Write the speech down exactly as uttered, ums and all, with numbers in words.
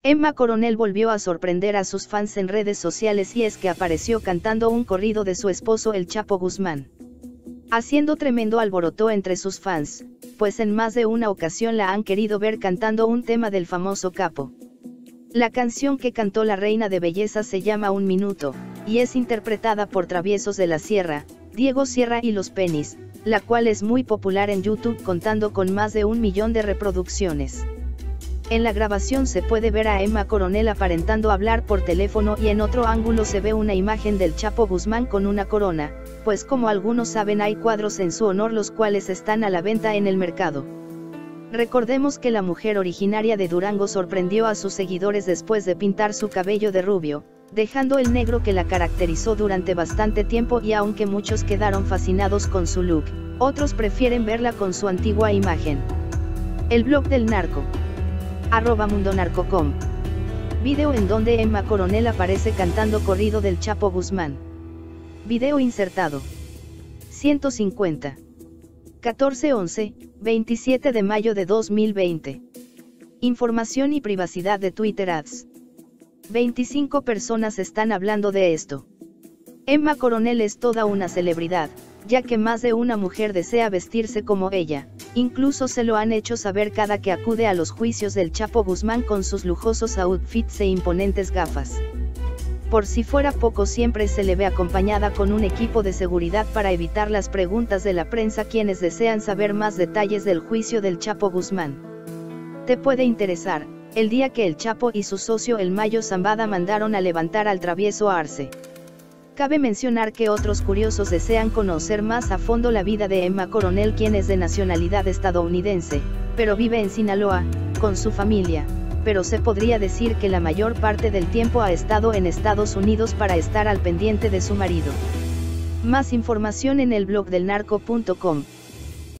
Emma Coronel volvió a sorprender a sus fans en redes sociales y es que apareció cantando un corrido de su esposo El Chapo Guzmán, haciendo tremendo alboroto entre sus fans, pues en más de una ocasión la han querido ver cantando un tema del famoso capo. La canción que cantó la reina de belleza se llama Un Minuto, y es interpretada por Traviesos de la Sierra, Diego Sierra y Los Penis, la cual es muy popular en YouTube contando con más de un millón de reproducciones. En la grabación se puede ver a Emma Coronel aparentando hablar por teléfono y en otro ángulo se ve una imagen del Chapo Guzmán con una corona, pues como algunos saben hay cuadros en su honor los cuales están a la venta en el mercado. Recordemos que la mujer originaria de Durango sorprendió a sus seguidores después de pintar su cabello de rubio, dejando el negro que la caracterizó durante bastante tiempo y aunque muchos quedaron fascinados con su look, otros prefieren verla con su antigua imagen. El blog del narco. arroba mundonarco punto com. Video en donde Emma Coronel aparece cantando corrido del Chapo Guzmán. Video insertado. ciento cincuenta. catorce once, veintisiete de mayo de dos mil veinte. Información y privacidad de Twitter Ads. veinticinco personas están hablando de esto. Emma Coronel es toda una celebridad, ya que más de una mujer desea vestirse como ella, incluso se lo han hecho saber cada que acude a los juicios del Chapo Guzmán con sus lujosos outfits e imponentes gafas. Por si fuera poco, siempre se le ve acompañada con un equipo de seguridad para evitar las preguntas de la prensa quienes desean saber más detalles del juicio del Chapo Guzmán. Te puede interesar, el día que el Chapo y su socio el Mayo Zambada mandaron a levantar al travieso Arce. Cabe mencionar que otros curiosos desean conocer más a fondo la vida de Emma Coronel, quien es de nacionalidad estadounidense, pero vive en Sinaloa, con su familia, pero se podría decir que la mayor parte del tiempo ha estado en Estados Unidos para estar al pendiente de su marido. Más información en el blog del narco punto com.